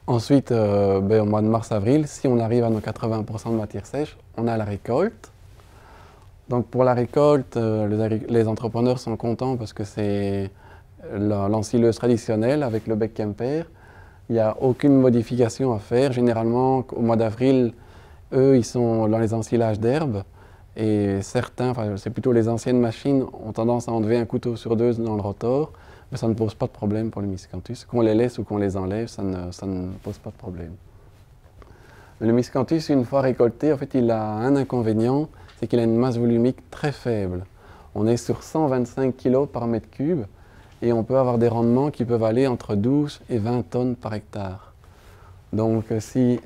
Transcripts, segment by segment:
Ensuite, au mois de mars-avril, si on arrive à nos 80% de matière sèche, on a la récolte. Donc pour la récolte, les entrepreneurs sont contents parce que c'est l'ensileuse traditionnelle avec le bec Quimper. Il n'y a aucune modification à faire. Généralement, au mois d'avril, eux, ils sont dans les ensilages d'herbe. Et certains, enfin, c'est plutôt les anciennes machines, ont tendance à enlever un couteau sur deux dans le rotor. Mais ça ne pose pas de problème pour le miscanthus. Qu'on les laisse ou qu'on les enlève, ça ne pose pas de problème. Le miscanthus, une fois récolté, en fait, il a un inconvénient, c'est qu'il a une masse volumique très faible. On est sur 125 kg par mètre cube et on peut avoir des rendements qui peuvent aller entre 12 et 20 tonnes par hectare. Donc si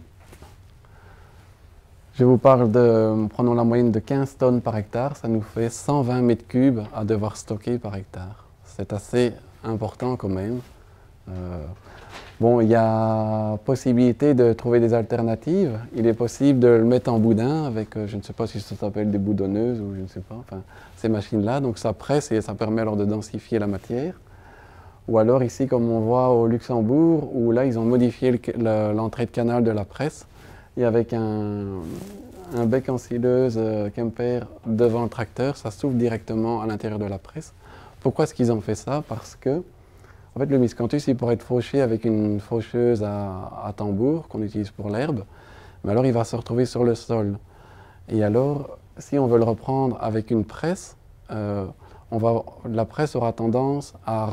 je vous parle de, prenons la moyenne de 15 tonnes par hectare, ça nous fait 120 mètres cubes à devoir stocker par hectare. C'est assez important quand même. Bon, il y a possibilité de trouver des alternatives. Il est possible de le mettre en boudin avec, je ne sais pas si ça s'appelle des boudonneuses ou je ne sais pas, enfin, ces machines-là. Donc ça presse et ça permet alors de densifier la matière. Ou alors ici, comme on voit au Luxembourg, où là, ils ont modifié l'entrée de canal de la presse. Et avec un bec ensileuse Quimper devant le tracteur, ça s'ouvre directement à l'intérieur de la presse. Pourquoi est-ce qu'ils ont fait ça? Parce que en fait, le miscanthus, il pourrait être fauché avec une faucheuse à tambour qu'on utilise pour l'herbe, mais alors il va se retrouver sur le sol. Et alors, si on veut le reprendre avec une presse, la presse aura tendance à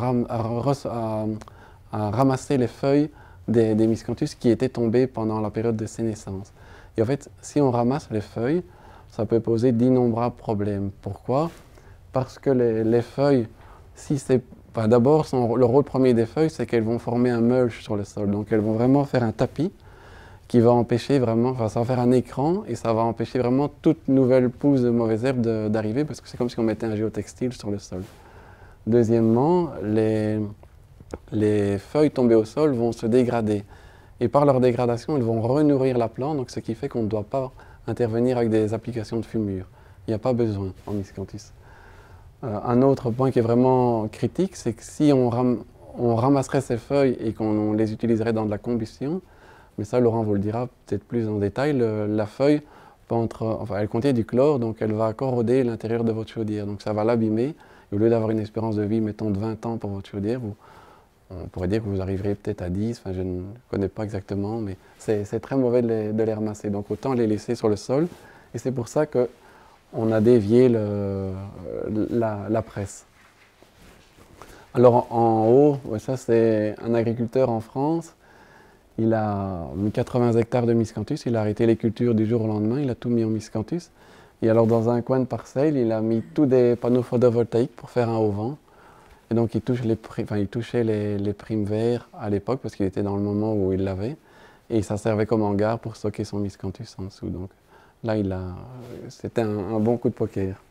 ramasser les feuilles des miscanthus qui étaient tombées pendant la période de sénescence. Et en fait, si on ramasse les feuilles, ça peut poser d'innombrables problèmes. Pourquoi? Parce que les feuilles, si c'est Enfin, d'abord, le rôle premier des feuilles, c'est qu'elles vont former un mulch sur le sol. Donc, elles vont vraiment faire un tapis qui va empêcher vraiment, enfin, ça va faire un écran et ça va empêcher vraiment toute nouvelle pousse de mauvaises herbes d'arriver parce que c'est comme si on mettait un géotextile sur le sol. Deuxièmement, les feuilles tombées au sol vont se dégrader. Et par leur dégradation, elles vont renourrir la plante, donc ce qui fait qu'on ne doit pas intervenir avec des applications de fumure. Il n'y a pas besoin en miscanthus. Un autre point qui est vraiment critique, c'est que si on ramasserait ces feuilles et qu'on les utiliserait dans de la combustion, mais ça Laurent vous le dira peut-être plus en détail, la feuille elle contient du chlore, donc elle va corroder l'intérieur de votre chaudière, donc ça va l'abîmer. Au lieu d'avoir une espérance de vie, mettons, de 20 ans pour votre chaudière, on pourrait dire que vous arriverez peut-être à 10, enfin je ne connais pas exactement, mais c'est très mauvais de les ramasser, donc autant les laisser sur le sol, et c'est pour ça que on a dévié la presse. Alors en haut, ça c'est un agriculteur en France, il a mis 80 hectares de miscanthus, il a arrêté les cultures du jour au lendemain, il a tout mis en miscanthus. Et alors dans un coin de parcelle, il a mis tous des panneaux photovoltaïques pour faire un auvent. Et donc il touchait les primes verts à l'époque parce qu'il était dans le moment où il l'avait. Et ça servait comme hangar pour stocker son miscanthus en dessous. Donc là, c'était un bon coup de poker.